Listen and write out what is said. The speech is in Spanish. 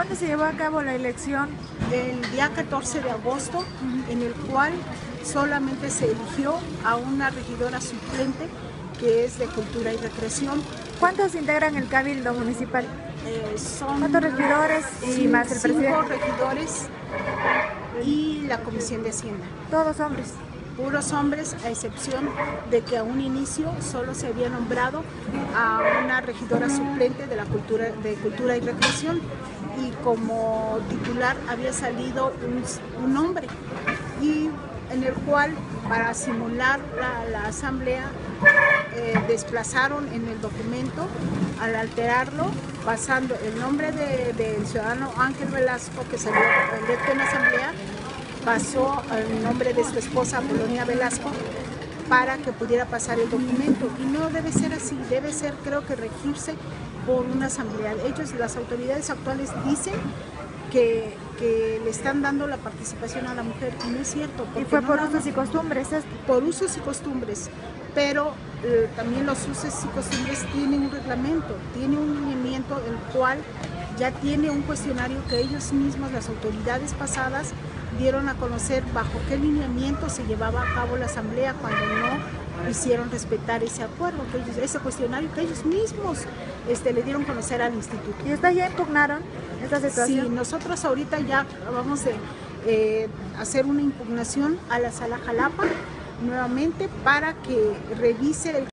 ¿Cuándo se llevó a cabo la elección? El día 14 de agosto, en el cual solamente se eligió a una regidora suplente que es de Cultura y Recreación. ¿Cuántos integran el Cabildo Municipal? Son ¿Cuántos regidores y más el 5 presidente? regidores y la Comisión de Hacienda. Todos hombres. Puros hombres, a excepción de que a un inicio solo se había nombrado a una regidora suplente de Cultura y Recreación, y como titular había salido un hombre, y en el cual, para simular la asamblea, desplazaron en el documento, al alterarlo, pasando el nombre del ciudadano Ángel Velasco, que salió electo en la asamblea, pasó el nombre de su esposa Apolonia Velasco para que pudiera pasar el documento. Y no debe ser así, debe ser, creo que, regirse por una asamblea. Ellos, las autoridades actuales, dicen que le están dando la participación a la mujer, y no es cierto. Y fue por usos y costumbres. Por usos y costumbres, pero también los usos y costumbres tienen un reglamento, tiene un lineamiento, el cual ya tiene un cuestionario que ellos mismos, las autoridades pasadas, dieron a conocer bajo qué lineamiento se llevaba a cabo la asamblea cuando no hicieron respetar ese acuerdo, ese cuestionario que ellos mismos le dieron a conocer al instituto. ¿Y ustedes ya impugnaron esta situación? Sí, nosotros ahorita ya vamos a hacer una impugnación a la Sala Jalapa nuevamente para que revise el